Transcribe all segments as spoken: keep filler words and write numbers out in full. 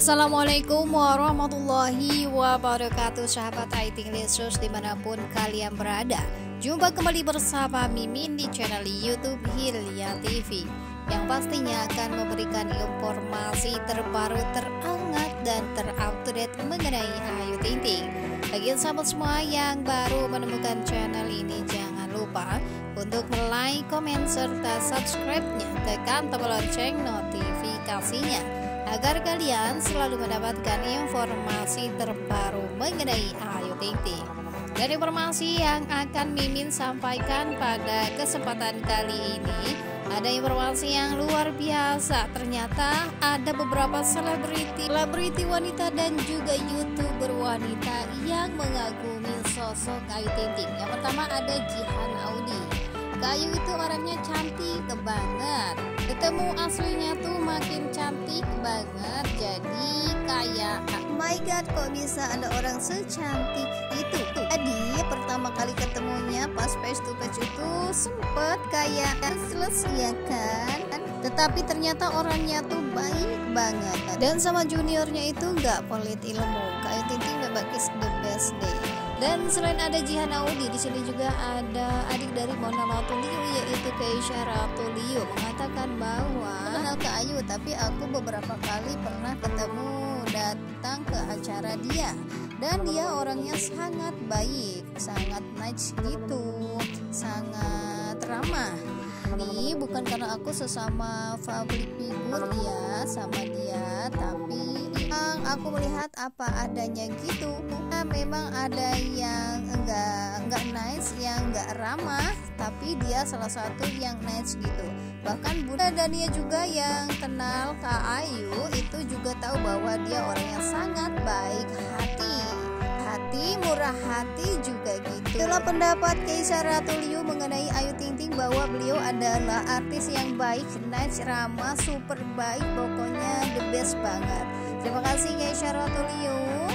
Assalamualaikum warahmatullahi wabarakatuh, sahabat I T Lesus dimanapun kalian berada. Jumpa kembali bersama Mimin di channel YouTube Hilya T V, yang pastinya akan memberikan informasi terbaru, terhangat dan terupdate mengenai Ayu Ting Ting. Bagi sahabat semua yang baru menemukan channel ini, jangan lupa untuk like, komen, serta subscribe-nya. Tekan tombol lonceng notifikasinya agar kalian selalu mendapatkan informasi terbaru mengenai Ayu Ting Ting. Dan informasi yang akan Mimin sampaikan pada kesempatan kali ini, ada informasi yang luar biasa. Ternyata ada beberapa selebriti, selebriti wanita dan juga YouTuber wanita yang mengagumi sosok Ayu Ting Ting. Yang pertama ada Jihan Audi. Ayu itu orangnya cantik banget, ketemu aslinya tuh makin cantik banget. Jadi kayak oh my god, kok bisa ada orang secantik itu. Jadi pertama kali ketemunya pas face to face itu sempet kayak selesai ya kan, tetapi ternyata orangnya tuh baik banget. Dan sama juniornya itu nggak pelit ilmu. Ayu Ting Ting memang is the best day. Dan selain ada Jihan Audi, di sini juga ada adik dari Mona Ratuliu, yaitu Keisha Ratuliu, mengatakan bahwa kenal ke Ayu, tapi aku beberapa kali pernah ketemu datang ke acara dia, dan dia orangnya sangat baik, sangat nice gitu, sangat ramah. Ini bukan karena aku sesama public figure ya sama dia, tapi memang aku melihat apa adanya gitu. Nah, memang ada yang enggak enggak nice, yang enggak ramah, tapi dia salah satu yang nice gitu. Bahkan Bunda dan dia juga yang kenal Kak Ayu itu juga tahu bahwa dia orang yang sangat baik hati, hati murah hati juga gitu. Itulah pendapat Keisha Ratuliu mengenai Ayu Ting Ting, bahwa beliau adalah artis yang baik, nice, ramah, super baik, pokoknya the best banget. Terima kasih Keisha Ratuliu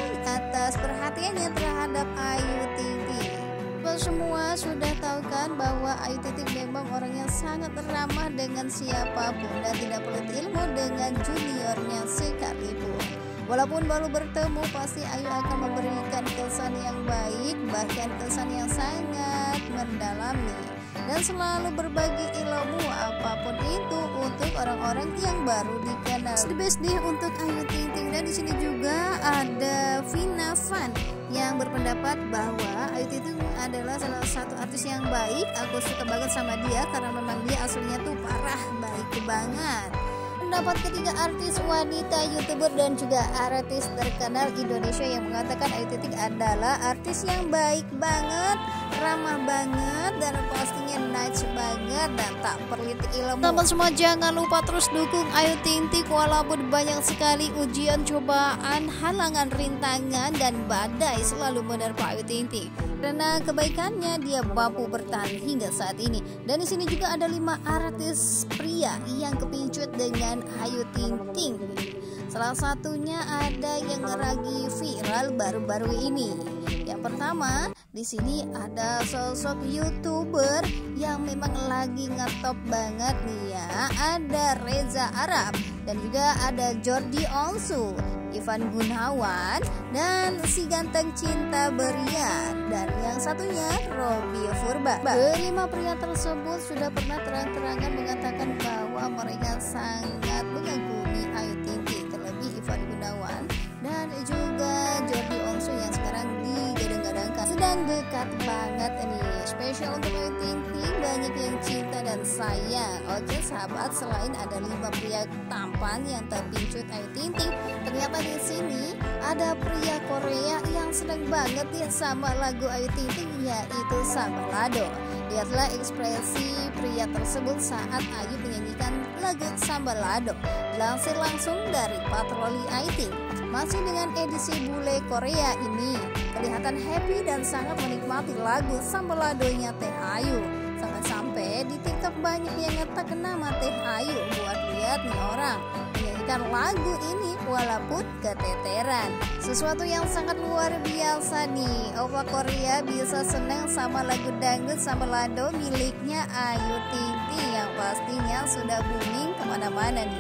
atas perhatiannya terhadap Ayu Ting Ting. Semua sudah tahu kan bahwa Ayu Ting Ting memang orang yang sangat ramah dengan siapapun dan tidak pelit ilmu dengan juniornya sekalipun. Walaupun baru bertemu, pasti Ayu akan memberikan kesan yang baik, bahkan kesan yang sangat mendalami, dan selalu berbagi ilmu apapun itu untuk orang-orang yang baru dikenal. The best day untuk Ayu Ting Ting. Dan di sini juga ada Vina Van yang berpendapat bahwa Ayu Ting Ting adalah salah satu artis yang baik. Aku suka banget sama dia karena memang dia aslinya tuh parah baik banget. Pendapat ketiga artis wanita, YouTuber dan juga artis terkenal Indonesia yang mengatakan Ayu Ting Ting adalah artis yang baik banget, ramah banget, dan pastinya nice banget dan tak pelit ilmu. Teman semua jangan lupa terus dukung Ayu Ting Ting walaupun banyak sekali ujian, cobaan, halangan, rintangan dan badai selalu menerpa Ayu Ting Ting. Karena kebaikannya dia mampu bertahan hingga saat ini. Dan di sini juga ada lima artis pria yang kepincut dengan Ayu Ting Ting. Salah satunya ada yang lagi viral baru-baru ini. Yang pertama, di sini ada sosok YouTuber yang memang lagi ngetop banget nih ya. Ada Reza Arab dan juga ada Jordi Onsu, Ivan Gunawan, dan si ganteng Cinta Berian, dan yang satunya Robby Furba. Kelima pria tersebut sudah pernah terang-terangan mengatakan bahwa mereka sangat mengagumi Ayu Ting Ting, terlebih Ivan Gunawan dan juga Jordi Onsu yang sekarang digadang-gadangkan sedang dekat banget nih. Spesial untuk Ayu Ting Ting, banyak yang cinta dan sayang. Oke sahabat, selain ada lima pria tampan yang terpincut Ayu Ting Ting, ternyata di sini ada pria Korea yang seneng banget ya sama lagu Ayu Ting Ting, yaitu Sambalado. Lihatlah ekspresi pria tersebut saat Ayu menyanyikan lagu Sambalado. Lansir langsung dari Patroli I T, masih dengan edisi bule Korea ini, kelihatan happy dan sangat menikmati lagu Sambaladonya Teh Ayu. Sampai-sampai di TikTok banyak yang ngetak nama Teh Ayu buat lihat nih orang menyanyikan lagu ini walaupun keteteran. Sesuatu yang sangat luar biasa nih, opa Korea bisa seneng sama lagu dangdut Sambalado miliknya Ayu Ting Ting yang pastinya sudah booming kemana-mana nih.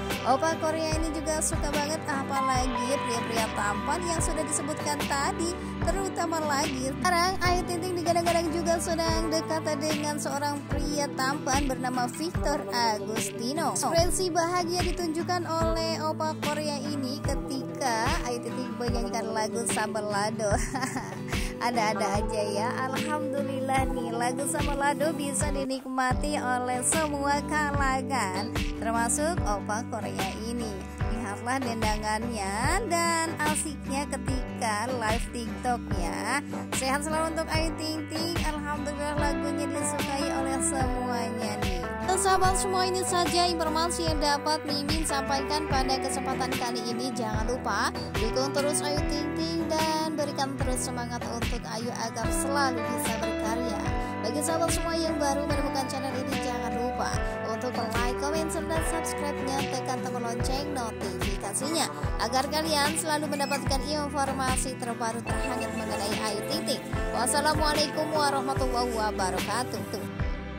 Opa Korea ini juga suka banget apalagi pria-pria tampan yang sudah disebutkan tadi, terutama lagi sekarang Ayu Ting Ting digadang-gadang juga sedang dekat dengan seorang pria tampan bernama Victor Agustino. Ekspresi bahagia ditunjukkan oleh Opa Korea ini ketika Ayu Ting Ting menyanyikan lagu Sambal Lado. Ada-ada aja ya. Alhamdulillah nih, lagu Sambal Lado bisa dinikmati oleh semua kalangan, termasuk Opa Korea ini. Lihatlah dendangannya dan asiknya ketika live TikToknya. Sehat selalu untuk Ayu Ting Ting. Alhamdulillah lagunya disukai oleh semuanya nih. Sahabat semua, ini saja informasi yang dapat Mimin sampaikan pada kesempatan kali ini. Jangan lupa dukung terus Ayu Ting Ting dan berikan terus semangat untuk Ayu agar selalu bisa berkarya. Bagi sahabat semua yang baru menemukan channel ini, jangan lupa untuk like, komen, serta subscribe-nya, tekan tombol lonceng notifikasinya agar kalian selalu mendapatkan informasi terbaru terhangat mengenai Ayu Ting Ting. Wassalamualaikum warahmatullahi wabarakatuh.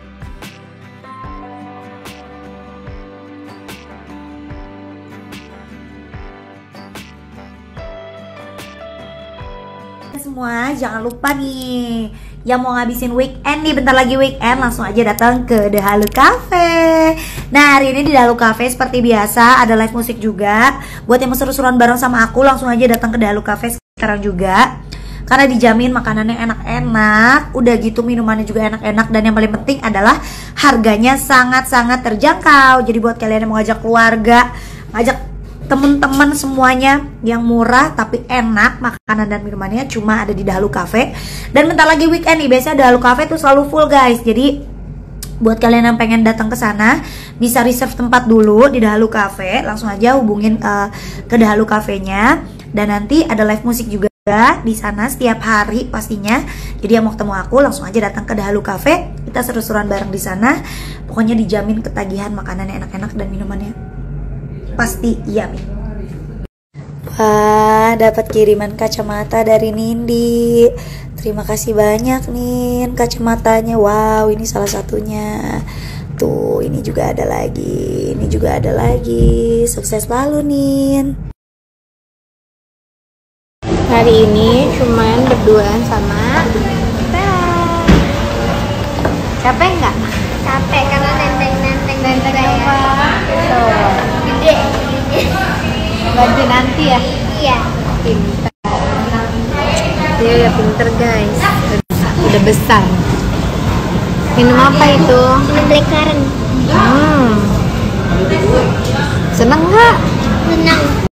Semua jangan lupa nih yang mau ngabisin weekend nih, bentar lagi weekend, langsung aja datang ke The Halu Cafe. Nah, hari ini di The Halu Cafe seperti biasa ada live musik juga. Buat yang mau seru-seruan bareng sama aku, langsung aja datang ke The Halu Cafe sekarang juga, karena dijamin makanannya enak-enak, udah gitu minumannya juga enak-enak, dan yang paling penting adalah harganya sangat-sangat terjangkau. Jadi buat kalian yang mau ngajak keluarga, ngajak temen-temen semuanya, yang murah tapi enak makanan dan minumannya cuma ada di The Halu Cafe. Dan bentar lagi weekend nih, biasanya The Halu Cafe tuh selalu full guys. Jadi buat kalian yang pengen datang ke sana bisa reserve tempat dulu di The Halu Cafe, langsung aja hubungin uh, ke The Halu Cafe-nya. Dan nanti ada live musik juga di sana setiap hari pastinya. Jadi yang mau ketemu aku langsung aja datang ke The Halu Cafe. Kita seru-seruan bareng di sana. Pokoknya dijamin ketagihan makanannya enak-enak dan minumannya pasti yummy. Wah, dapat kiriman kacamata dari Nindi. Terima kasih banyak Nin kacamatanya. Wow, ini salah satunya. Tuh, ini juga ada lagi. Ini juga ada lagi. Sukses selalu Nin. Hari ini cuman berduaan sama Teh. Capek nggak? Capek karena nenteng-nenteng Nenteng saya. apa? Tuh, Gede, gede. baju nanti ya. Iya. Pintar. Dia udah pinter guys. Udah besar. Minum apa itu? Minum blackcurrant. Hmm. Seneng nggak? Senang.